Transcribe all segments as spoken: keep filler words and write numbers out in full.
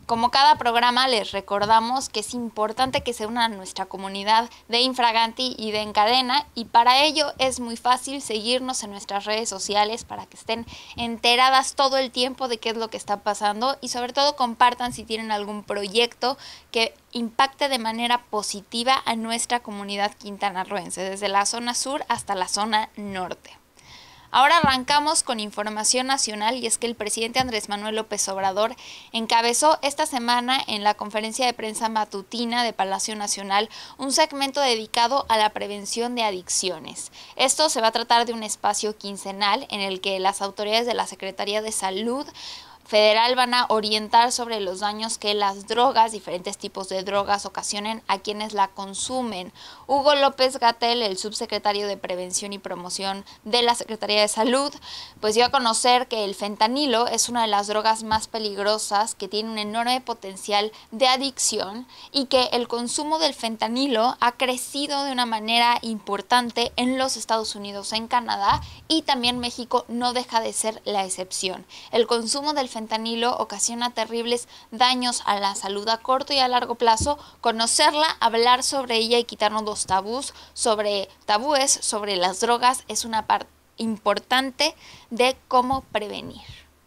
Como cada programa, les recordamos que es importante que se unan a nuestra comunidad de Infraganti y de Encadena, y para ello es muy fácil seguirnos en nuestras redes sociales para que estén enteradas todo el tiempo de qué es lo que está pasando, y sobre todo compartan si tienen algún proyecto que impacte de manera positiva a nuestra comunidad quintanarroense, desde la zona sur hasta la zona norte. Ahora arrancamos con información nacional, y es que el presidente Andrés Manuel López Obrador encabezó esta semana en la conferencia de prensa matutina de Palacio Nacional un segmento dedicado a la prevención de adicciones. Esto se va a tratar de un espacio quincenal en el que las autoridades de la Secretaría de Salud Federal van a orientar sobre los daños que las drogas, diferentes tipos de drogas, ocasionen a quienes la consumen. Hugo López-Gatell, el subsecretario de Prevención y Promoción de la Secretaría de Salud, pues dio a conocer que el fentanilo es una de las drogas más peligrosas, que tiene un enorme potencial de adicción, y que el consumo del fentanilo ha crecido de una manera importante en los Estados Unidos, en Canadá, y también México no deja de ser la excepción. El consumo del fentanilo ocasiona terribles daños a la salud a corto y a largo plazo. Conocerla, hablar sobre ella y quitarnos los tabús sobre tabúes sobre las drogas es una parte importante de cómo prevenir.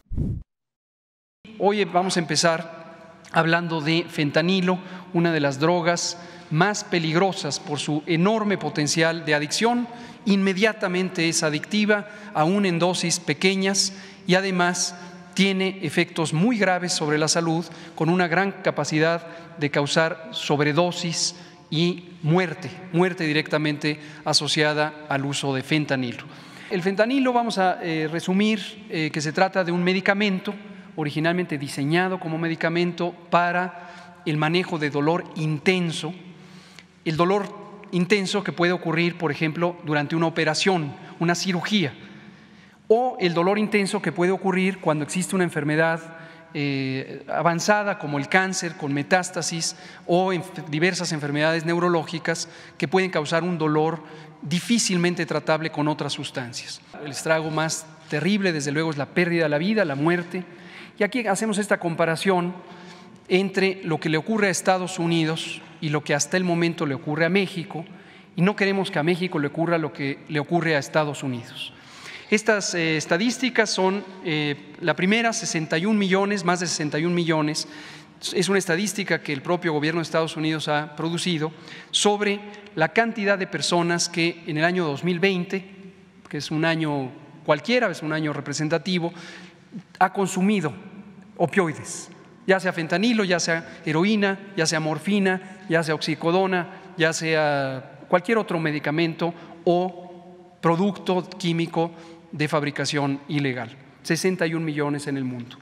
Hoy vamos a empezar hablando de fentanilo, una de las drogas más peligrosas por su enorme potencial de adicción. Inmediatamente es adictiva, aún en dosis pequeñas, y además tiene efectos muy graves sobre la salud, con una gran capacidad de causar sobredosis y muerte, muerte directamente asociada al uso de fentanilo. El fentanilo, vamos a eh, resumir eh, que se trata de un medicamento originalmente diseñado como medicamento para el manejo de dolor intenso, el dolor intenso que puede ocurrir, por ejemplo, durante una operación, una cirugía, o el dolor intenso que puede ocurrir cuando existe una enfermedad eh, avanzada como el cáncer con metástasis, o en diversas enfermedades neurológicas que pueden causar un dolor difícilmente tratable con otras sustancias. El estrago más terrible, desde luego, es la pérdida de la vida, la muerte. Y aquí hacemos esta comparación entre lo que le ocurre a Estados Unidos y lo que hasta el momento le ocurre a México, y no queremos que a México le ocurra lo que le ocurre a Estados Unidos. Estas eh, estadísticas son, eh, la primera, sesenta y un millones, más de sesenta y un millones, es una estadística que el propio gobierno de Estados Unidos ha producido sobre la cantidad de personas que en el año dos mil veinte, que es un año cualquiera, es un año representativo, ha consumido opioides, ya sea fentanilo, ya sea heroína, ya sea morfina, ya sea oxicodona, ya sea cualquier otro medicamento o producto químico de fabricación ilegal. sesenta y un millones en el mundo.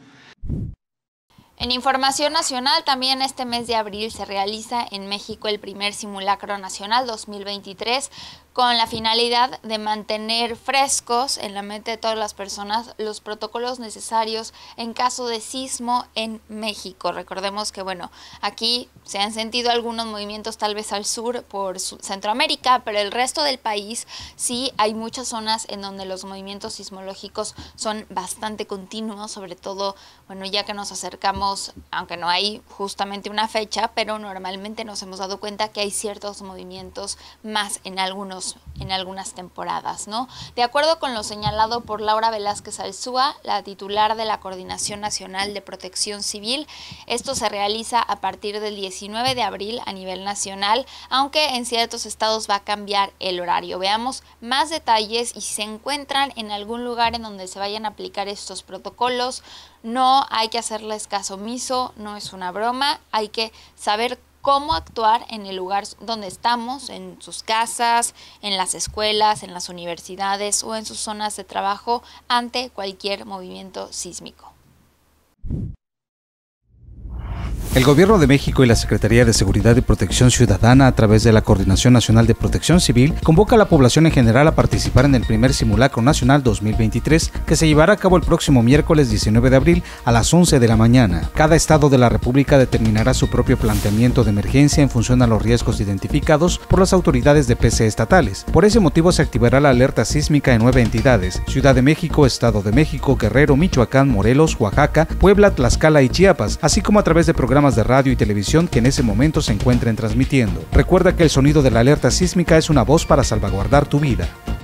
En información nacional, también este mes de abril se realiza en México el primer Simulacro Nacional dos mil veintitrés, con la finalidad de mantener frescos en la mente de todas las personas los protocolos necesarios en caso de sismo en México. Recordemos que, bueno, aquí se han sentido algunos movimientos tal vez al sur por Centroamérica, pero el resto del país sí hay muchas zonas en donde los movimientos sismológicos son bastante continuos, sobre todo, bueno, ya que nos acercamos, aunque no hay justamente una fecha, pero normalmente nos hemos dado cuenta que hay ciertos movimientos más en algunos en algunas temporadas, ¿no? De acuerdo con lo señalado por Laura Velázquez Alzúa, la titular de la Coordinación Nacional de Protección Civil, esto se realiza a partir del diecinueve de abril a nivel nacional, aunque en ciertos estados va a cambiar el horario. Veamos más detalles, y si se encuentran en algún lugar en donde se vayan a aplicar estos protocolos, no hay que hacerles caso omiso, no es una broma, hay que saber cómo actuar en el lugar donde estamos, en sus casas, en las escuelas, en las universidades o en sus zonas de trabajo ante cualquier movimiento sísmico. El Gobierno de México y la Secretaría de Seguridad y Protección Ciudadana, a través de la Coordinación Nacional de Protección Civil, convoca a la población en general a participar en el primer Simulacro Nacional dos mil veintitrés, que se llevará a cabo el próximo miércoles diecinueve de abril a las once de la mañana. Cada estado de la República determinará su propio planteamiento de emergencia en función a los riesgos identificados por las autoridades de P C estatales. Por ese motivo se activará la alerta sísmica en nueve entidades: Ciudad de México, Estado de México, Guerrero, Michoacán, Morelos, Oaxaca, Puebla, Tlaxcala y Chiapas, así como a través de programas de radio y televisión que en ese momento se encuentren transmitiendo. Recuerda que el sonido de la alerta sísmica es una voz para salvaguardar tu vida.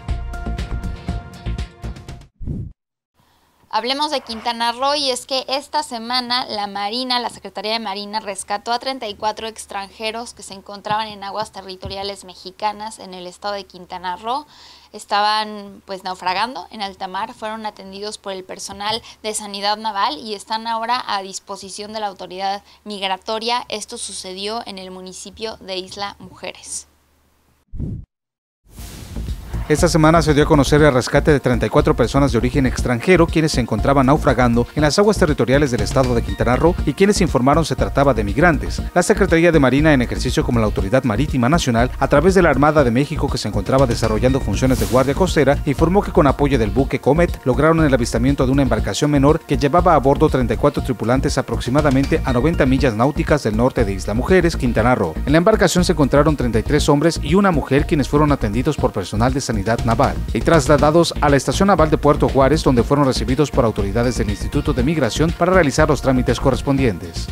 Hablemos de Quintana Roo, y es que esta semana la Marina, la Secretaría de Marina, rescató a treinta y cuatro extranjeros que se encontraban en aguas territoriales mexicanas en el estado de Quintana Roo. Estaban pues naufragando en alta mar, fueron atendidos por el personal de Sanidad Naval y están ahora a disposición de la autoridad migratoria. Esto sucedió en el municipio de Isla Mujeres. Esta semana se dio a conocer el rescate de treinta y cuatro personas de origen extranjero quienes se encontraban naufragando en las aguas territoriales del estado de Quintana Roo y quienes informaron se trataba de migrantes. La Secretaría de Marina, en ejercicio como la Autoridad Marítima Nacional, a través de la Armada de México, que se encontraba desarrollando funciones de guardia costera, informó que con apoyo del buque Comet lograron el avistamiento de una embarcación menor que llevaba a bordo treinta y cuatro tripulantes aproximadamente a noventa millas náuticas del norte de Isla Mujeres, Quintana Roo. En la embarcación se encontraron treinta y tres hombres y una mujer quienes fueron atendidos por personal de Sanidad Naval y trasladados a la Estación Naval de Puerto Juárez, donde fueron recibidos por autoridades del Instituto de Migración para realizar los trámites correspondientes.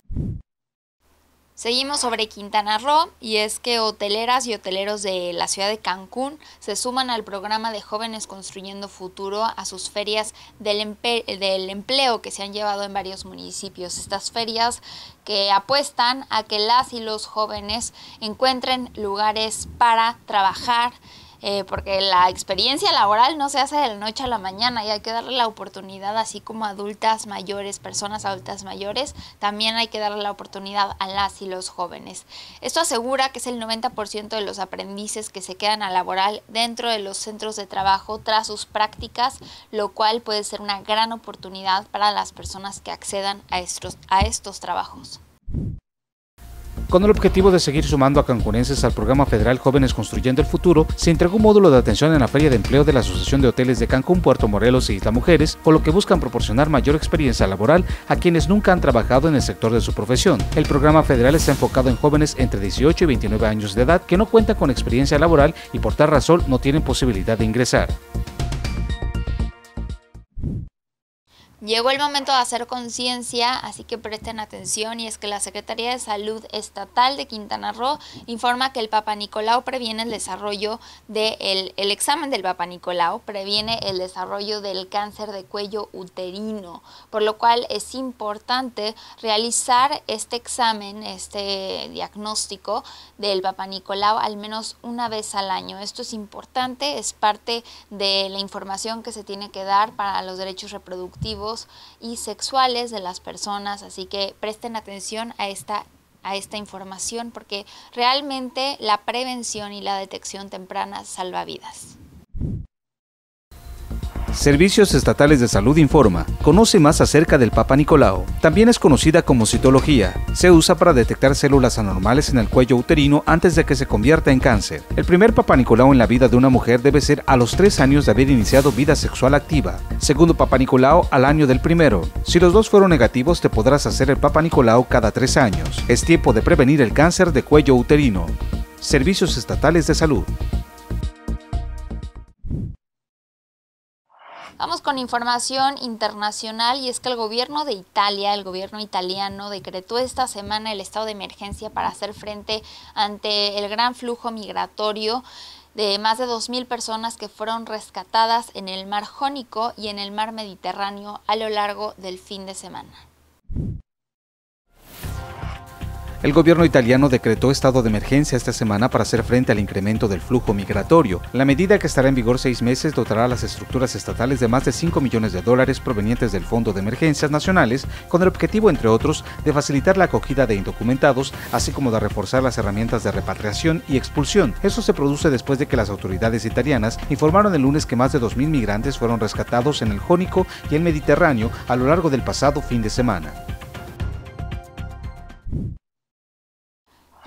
Seguimos sobre Quintana Roo, y es que hoteleras y hoteleros de la ciudad de Cancún se suman al programa de Jóvenes Construyendo Futuro a sus ferias del, empe del empleo que se han llevado en varios municipios. Estas ferias que apuestan a que las y los jóvenes encuentren lugares para trabajar, Eh, porque la experiencia laboral no se hace de la noche a la mañana y hay que darle la oportunidad, así como adultas mayores, personas adultas mayores, también hay que darle la oportunidad a las y los jóvenes. Esto asegura que es el noventa por ciento de los aprendices que se quedan a laboral dentro de los centros de trabajo tras sus prácticas, lo cual puede ser una gran oportunidad para las personas que accedan a estos, a estos trabajos. Con el objetivo de seguir sumando a cancunenses al programa federal Jóvenes Construyendo el Futuro, se entregó un módulo de atención en la Feria de Empleo de la Asociación de Hoteles de Cancún, Puerto Morelos y Isla Mujeres, por lo que buscan proporcionar mayor experiencia laboral a quienes nunca han trabajado en el sector de su profesión. El programa federal está enfocado en jóvenes entre dieciocho y veintinueve años de edad que no cuentan con experiencia laboral y por tal razón no tienen posibilidad de ingresar. Llegó el momento de hacer conciencia, así que presten atención, y es que la Secretaría de Salud Estatal de Quintana Roo informa que el Papa Nicolau previene el desarrollo del de el examen del Papa Nicolau, previene el desarrollo del cáncer de cuello uterino, por lo cual es importante realizar este examen, este diagnóstico del Papa Nicolau al menos una vez al año. Esto es importante, es parte de la información que se tiene que dar para los derechos reproductivos y sexuales de las personas, así que presten atención a esta, a esta información, porque realmente la prevención y la detección temprana salva vidas. Servicios Estatales de Salud informa. Conoce más acerca del Papa Nicolau. También es conocida como citología. Se usa para detectar células anormales en el cuello uterino antes de que se convierta en cáncer. El primer Papa Nicolau en la vida de una mujer debe ser a los tres años de haber iniciado vida sexual activa. Segundo Papa Nicolau al año del primero. Si los dos fueron negativos, te podrás hacer el Papa Nicolau cada tres años. Es tiempo de prevenir el cáncer de cuello uterino. Servicios Estatales de Salud. Vamos con información internacional, y es que el gobierno de Italia, el gobierno italiano, decretó esta semana el estado de emergencia para hacer frente ante el gran flujo migratorio de más de dos mil personas que fueron rescatadas en el Mar Jónico y en el Mar Mediterráneo a lo largo del fin de semana. El gobierno italiano decretó estado de emergencia esta semana para hacer frente al incremento del flujo migratorio. La medida, que estará en vigor seis meses, dotará a las estructuras estatales de más de cinco millones de dólares provenientes del Fondo de Emergencias Nacionales, con el objetivo, entre otros, de facilitar la acogida de indocumentados, así como de reforzar las herramientas de repatriación y expulsión. Eso se produce después de que las autoridades italianas informaron el lunes que más de dos mil migrantes fueron rescatados en el Jónico y el Mediterráneo a lo largo del pasado fin de semana.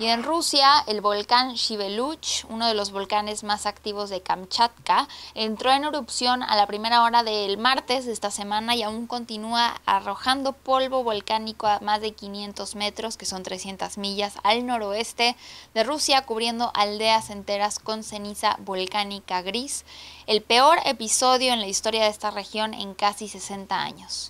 Y en Rusia, el volcán Shiveluch, uno de los volcanes más activos de Kamchatka, entró en erupción a la primera hora del martes de esta semana y aún continúa arrojando polvo volcánico a más de quinientos metros, que son trescientas millas, al noroeste de Rusia, cubriendo aldeas enteras con ceniza volcánica gris, el peor episodio en la historia de esta región en casi sesenta años.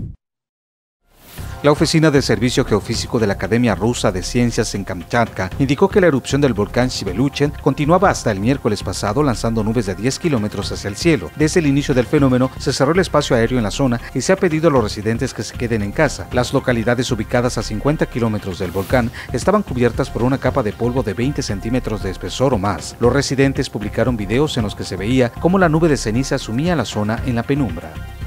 La Oficina de Servicio Geofísico de la Academia Rusa de Ciencias en Kamchatka indicó que la erupción del volcán Shiveluch continuaba hasta el miércoles pasado, lanzando nubes de diez kilómetros hacia el cielo. Desde el inicio del fenómeno se cerró el espacio aéreo en la zona y se ha pedido a los residentes que se queden en casa. Las localidades ubicadas a cincuenta kilómetros del volcán estaban cubiertas por una capa de polvo de veinte centímetros de espesor o más. Los residentes publicaron videos en los que se veía cómo la nube de ceniza sumía la zona en la penumbra.